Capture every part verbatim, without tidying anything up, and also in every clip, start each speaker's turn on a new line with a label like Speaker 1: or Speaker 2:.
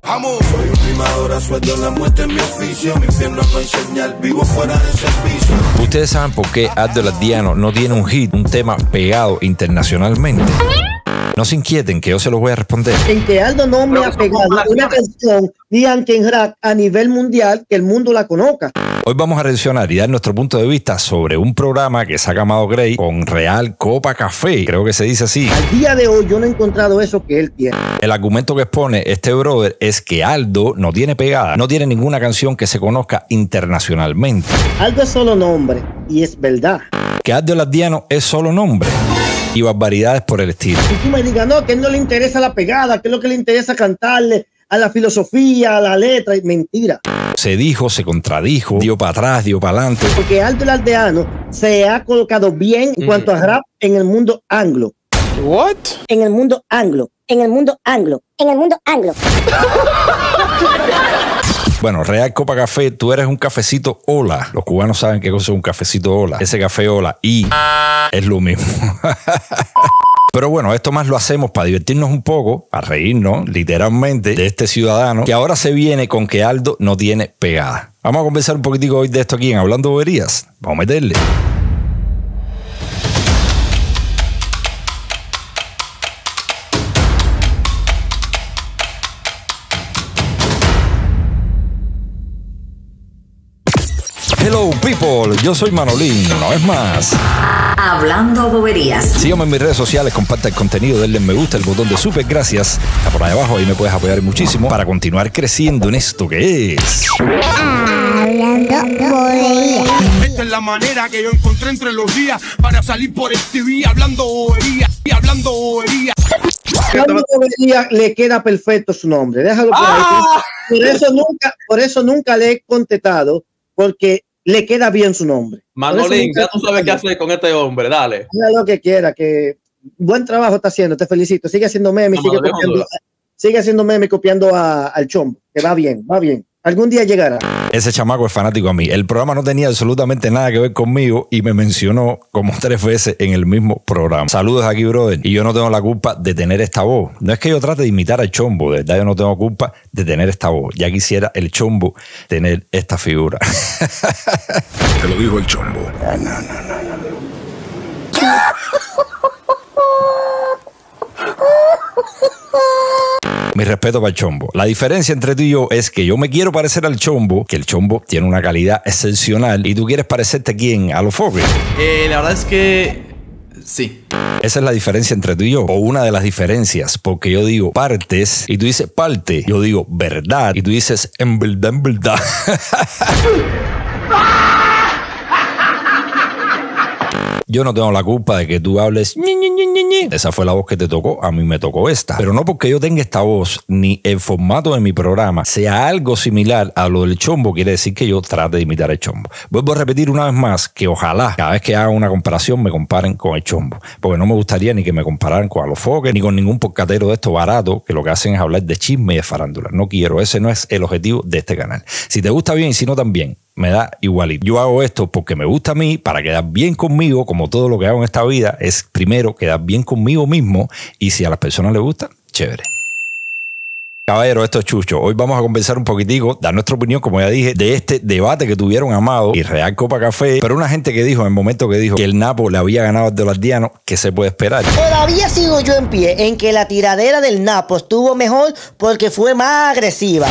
Speaker 1: Amo. Soy un primadora, sueldo la muerte en mi oficio. Mi infierno no enseñar, vivo fuera de servicio.
Speaker 2: Ustedes saben por qué Aldo Lardiano no tiene un hit, un tema pegado internacionalmente. No se inquieten, que yo se los voy a responder.
Speaker 3: En que Aldo no me ha pegado una canción ni en rap a nivel mundial que el mundo la conozca.
Speaker 2: Hoy vamos a reaccionar y dar nuestro punto de vista sobre un programa que saca Amado Gray con Real Copa Café, creo que se dice así.
Speaker 3: Al día de hoy yo no he encontrado eso que él tiene.
Speaker 2: El argumento que expone este brother es que Aldo no tiene pegada, no tiene ninguna canción que se conozca internacionalmente.
Speaker 3: Aldo es solo nombre, y es verdad.
Speaker 2: Que Aldo Lardiano es solo nombre y barbaridades por el estilo.
Speaker 3: Y tú me digas, no, que a él no le interesa la pegada, que es lo que le interesa cantarle a la filosofía, a la letra. Mentira.
Speaker 2: Se dijo, se contradijo, dio para atrás, dio para adelante.
Speaker 3: Porque Aldo Lardiano se ha colocado bien en cuanto a rap en el mundo anglo.
Speaker 4: What?
Speaker 3: En el mundo anglo. En el mundo anglo. En el mundo anglo.
Speaker 2: Bueno, Real Copa Café, tú eres un cafecito hola. Los cubanos saben qué cosa es un cafecito hola. Ese café hola y es lo mismo. Pero bueno, esto más lo hacemos para divertirnos un poco, para reírnos literalmente de este ciudadano que ahora se viene con que Aldo no tiene pegada. Vamos a conversar un poquitico hoy de esto aquí en Hablando Boberías. Vamos a meterle. Hello people, yo soy Manolín, una vez más.
Speaker 5: Hablando Boberías.
Speaker 2: Sígueme en mis redes sociales, comparte el contenido, denle me gusta, el botón de super gracias. Está por ahí abajo, ahí me puedes apoyar muchísimo para continuar creciendo en esto que es
Speaker 6: Hablando Boberías.
Speaker 1: Esta es la manera que yo encontré entre los días para salir por el T V hablando boberías y hablando boberías.
Speaker 3: Hablando Boberías le queda perfecto su nombre. Déjalo por ahí.
Speaker 4: ¡Ah!
Speaker 3: Por eso nunca, por eso nunca le he contestado, porque le queda bien su nombre.
Speaker 4: Manolín, ya tú sabes qué hacer con este hombre, dale.
Speaker 3: Haga lo que quiera, que buen trabajo está haciendo, te felicito. Sigue haciendo memes,
Speaker 4: No,
Speaker 3: sigue,
Speaker 4: Manolín,
Speaker 3: copiando, sigue haciendo memes copiando a, al Chombo, que va bien, va bien. Algún día llegará.
Speaker 2: Ese chamaco es fanático a mí. El programa no tenía absolutamente nada que ver conmigo y me mencionó como tres veces en el mismo programa. Saludos aquí, brother. Y yo no tengo la culpa de tener esta voz. No es que yo trate de imitar al Chombo, de verdad yo no tengo culpa de tener esta voz. Ya quisiera el Chombo tener esta figura.
Speaker 1: Te lo dijo el Chombo.
Speaker 6: No, no, no, no.
Speaker 2: Mi respeto para el Chombo. La diferencia entre tú y yo es que yo me quiero parecer al Chombo, que el Chombo tiene una calidad excepcional, y tú quieres parecerte a quién, a los foques.
Speaker 7: Eh, la verdad es que sí.
Speaker 2: Esa es la diferencia entre tú y yo, o una de las diferencias, porque yo digo partes y tú dices parte, yo digo verdad y tú dices en verdad, en verdad. Yo no tengo la culpa de que tú hables ñi, ñi, ñi, ñi, ñi. Esa fue la voz que te tocó, a mí me tocó esta. Pero no porque yo tenga esta voz, ni el formato de mi programa sea algo similar a lo del Chombo, quiere decir que yo trate de imitar el Chombo. Vuelvo a repetir una vez más que ojalá cada vez que haga una comparación me comparen con el Chombo, porque no me gustaría ni que me compararan con Alofoque, ni con ningún porcatero de estos baratos que lo que hacen es hablar de chisme y de farándula. No quiero, ese no es el objetivo de este canal. Si te gusta bien y si no también, me da igualito. Yo hago esto porque me gusta a mí, para quedar bien conmigo, como todo lo que hago en esta vida, es primero quedar bien conmigo mismo, y si a las personas les gusta, chévere. Caballero, esto es Chucho. Hoy vamos a conversar un poquitico, dar nuestra opinión, como ya dije, de este debate que tuvieron Amado y Real Copa Café. Pero una gente que dijo, en el momento que dijo que el Napo le había ganado al Lardiano, ¿qué se puede esperar?
Speaker 3: Todavía sigo yo en pie en que la tiradera del Napo estuvo mejor porque fue más agresiva.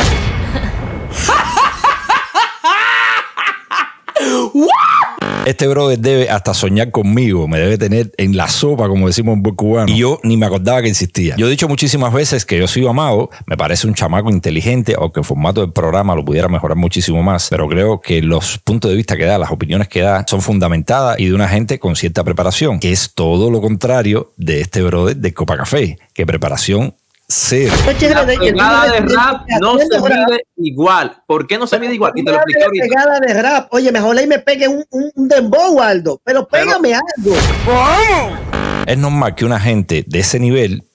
Speaker 2: Este brother debe hasta soñar conmigo, me debe tener en la sopa, como decimos en buen cubano, y yo ni me acordaba que existía. Yo he dicho muchísimas veces que yo soy Amado, me parece un chamaco inteligente, aunque el formato del programa lo pudiera mejorar muchísimo más, pero creo que los puntos de vista que da, las opiniones que da, son fundamentadas y de una gente con cierta preparación, que es todo lo contrario de este brother de Copa Café, que preparación cero.
Speaker 4: La pegada de rap no se mide igual. ¿Por qué no se mide igual? Y te lo expliqué ahorita.
Speaker 3: Pegada de rap. Oye, mejor ahí me pegue un, un, un dembow, Aldo. Pero pégame algo.
Speaker 2: Es normal que una gente de ese nivel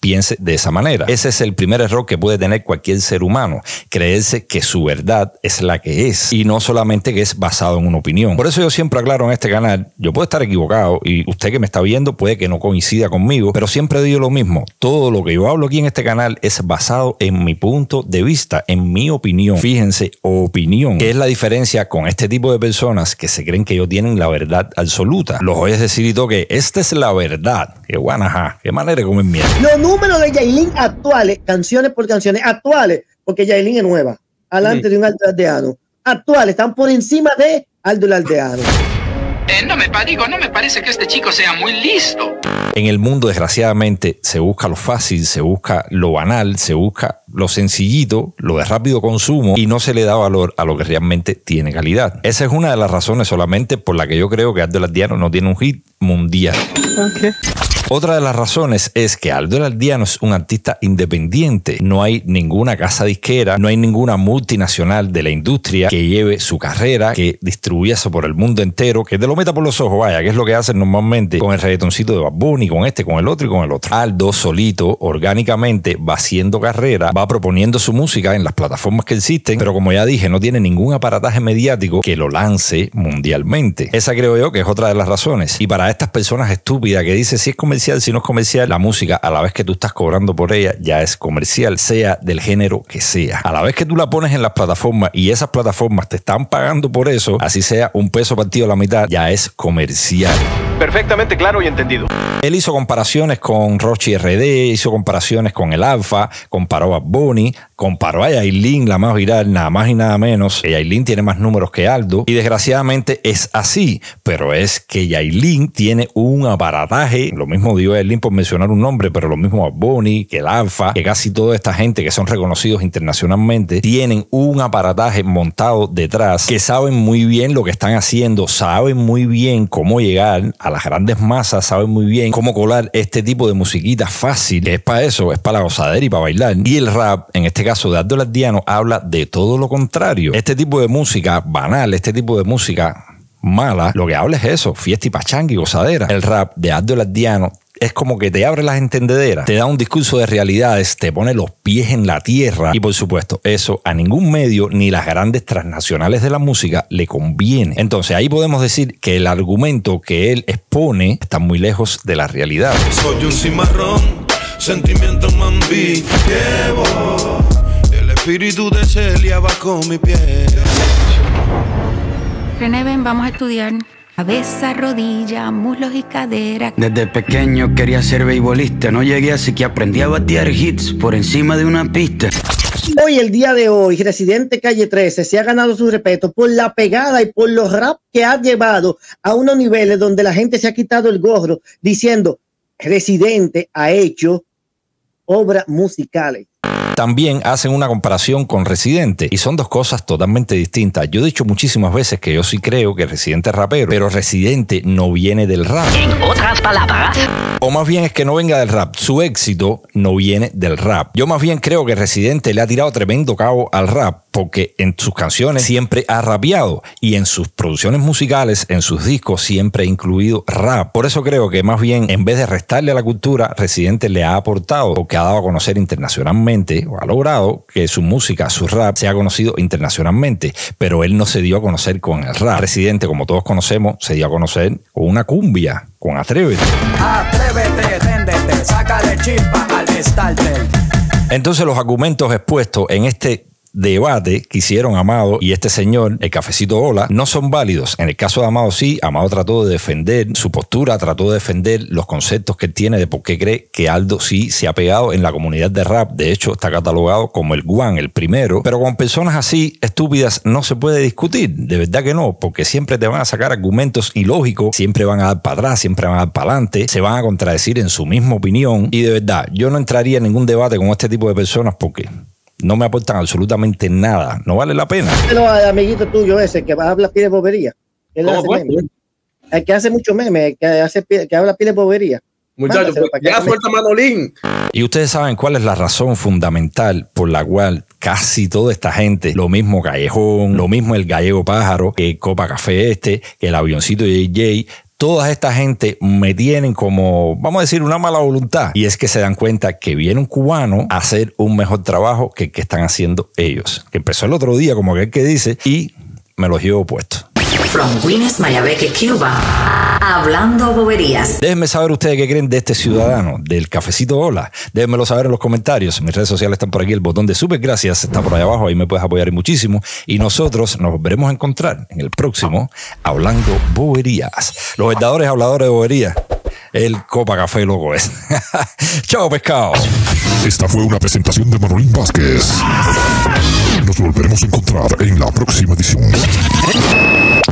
Speaker 2: piense de esa manera. Ese es el primer error que puede tener cualquier ser humano, creerse que su verdad es la que es y no solamente que es basado en una opinión. Por eso yo siempre aclaro en este canal, yo puedo estar equivocado y usted que me está viendo puede que no coincida conmigo, pero siempre digo lo mismo, todo lo que yo hablo aquí en este canal es basado en mi punto de vista, en mi opinión. Fíjense, opinión, que es la diferencia con este tipo de personas que se creen que ellos tienen la verdad absoluta. Los oyes decir y todo que esta es la verdad. Que guanaja, qué manera de comer mierda.
Speaker 3: Los números de Yailin actuales, canciones por canciones actuales, porque Yailin es nueva, alante sí. de un Aldo Aldeano, actuales, están por encima de Aldo Aldeano.
Speaker 8: Eh, no me digo, no me parece que este chico sea muy listo.
Speaker 2: En el mundo, desgraciadamente, se busca lo fácil, se busca lo banal, se busca lo sencillito, lo de rápido consumo y no se le da valor a lo que realmente tiene calidad. Esa es una de las razones solamente por la que yo creo que Aldo Aldeano no tiene un hit mundial. Okay. Otra de las razones es que Aldo Aldeano es un artista independiente. No hay ninguna casa disquera, no hay ninguna multinacional de la industria que lleve su carrera, que distribuya eso por el mundo entero, que te lo meta por los ojos, vaya, que es lo que hacen normalmente con el reggaetoncito de Bad Bunny, con este, con el otro y con el otro. Aldo solito, orgánicamente, va haciendo carrera, va proponiendo su música en las plataformas que existen, pero como ya dije, no tiene ningún aparataje mediático que lo lance mundialmente. Esa creo yo que es otra de las razones. Y para estas personas estúpidas que dicen si es comercial, si no es comercial, la música a la vez que tú estás cobrando por ella ya es comercial, sea del género que sea. A la vez que tú la pones en las plataformas y esas plataformas te están pagando por eso, así sea un peso partido a la mitad, ya es comercial.
Speaker 9: Perfectamente claro y entendido.
Speaker 2: Él hizo comparaciones con Rochi R D, hizo comparaciones con el Alfa, comparó a Bunny, comparó a Yailin, la más viral, nada más y nada menos. Yailin tiene más números que Aldo y desgraciadamente es así, pero es que Yailin tiene un aparataje, lo mismo digo Yailin por mencionar un nombre, pero lo mismo a Bunny, que el Alfa, que casi toda esta gente que son reconocidos internacionalmente tienen un aparataje montado detrás, que saben muy bien lo que están haciendo, saben muy bien cómo llegar a las grandes masas, saben muy bien cómo colar este tipo de musiquita fácil, que es para eso, es para la gozadera y para bailar. Y el rap, en este caso de Aldo Aldeano, habla de todo lo contrario. Este tipo de música banal, este tipo de música mala, lo que habla es eso, fiesta y pachanga y gozadera. El rap de Aldo Aldeano es como que te abre las entendederas, te da un discurso de realidades, te pone los pies en la tierra y por supuesto eso a ningún medio ni las grandes transnacionales de la música le conviene. Entonces ahí podemos decir que el argumento que él expone está muy lejos de la realidad.
Speaker 1: Soy un cimarrón, sentimiento mambí, llevo el espíritu de Celia bajo mi piel.
Speaker 10: René, ven, vamos a estudiar. Cabeza, rodilla, muslos y cadera.
Speaker 11: Desde pequeño quería ser beisbolista. No llegué así que aprendí a batear hits por encima de una pista.
Speaker 3: Hoy, el día de hoy, Residente Calle trece se ha ganado su respeto por la pegada y por los rap que ha llevado a unos niveles donde la gente se ha quitado el gorro diciendo Residente ha hecho obras musicales.
Speaker 2: También hacen una comparación con Residente y son dos cosas totalmente distintas. Yo he dicho muchísimas veces que yo sí creo que Residente es rapero, pero Residente no viene del rap.
Speaker 5: En otras palabras,
Speaker 2: o más bien es que no venga del rap. Su éxito no viene del rap. Yo más bien creo que Residente le ha tirado tremendo cabo al rap porque en sus canciones siempre ha rapeado y en sus producciones musicales, en sus discos siempre ha incluido rap. Por eso creo que más bien en vez de restarle a la cultura, Residente le ha aportado porque ha dado a conocer internacionalmente o ha logrado que su música, su rap, sea conocido internacionalmente, pero él no se dio a conocer con el rap. Residente, como todos conocemos, se dio a conocer con una cumbia, con Atrévete.
Speaker 12: Atrévete, réndete, sácale chispa al starter.
Speaker 2: Entonces los argumentos expuestos en este debate que hicieron Amado y este señor, el Cafecito Hola, no son válidos. En el caso de Amado sí, Amado trató de defender su postura, trató de defender los conceptos que él tiene de por qué cree que Aldo sí se ha pegado en la comunidad de rap. De hecho, está catalogado como el One, el primero. Pero con personas así estúpidas no se puede discutir. De verdad que no, porque siempre te van a sacar argumentos ilógicos, siempre van a dar para atrás, siempre van a dar para adelante, se van a contradecir en su misma opinión. Y de verdad, yo no entraría en ningún debate con este tipo de personas porque no me aportan absolutamente nada. No vale la pena.
Speaker 3: Pero al amiguito tuyo ese que habla pie de bobería. Él hace meme. El que hace mucho meme, el que, hace, que habla pie de bobería.
Speaker 4: Muchachos, pues, ya suelta Manolín.
Speaker 2: Y ustedes saben cuál es la razón fundamental por la cual casi toda esta gente, lo mismo Callejón, lo mismo el Gallego Pájaro, que el Copa Café este, que el Avioncito J J, toda esta gente me tienen como, vamos a decir, una mala voluntad. Y es que se dan cuenta que viene un cubano a hacer un mejor trabajo que el que están haciendo ellos. Que empezó el otro día, como aquel que dice, y me los llevo puestos.
Speaker 5: From Guinness, Mayabeque, Cuba. Hablando boberías.
Speaker 2: Déjenme saber ustedes qué creen de este ciudadano, del cafecito Hola. Déjenmelo saber en los comentarios. Mis redes sociales están por aquí. El botón de super gracias está por ahí abajo. Ahí me puedes apoyar muchísimo. Y nosotros nos volveremos a encontrar en el próximo Hablando Boberías. Los verdaderos habladores de boberías. El Copa Café loco es. Chao, pescado.
Speaker 13: Esta fue una presentación de Manolín Vázquez. Nos volveremos a encontrar en la próxima edición.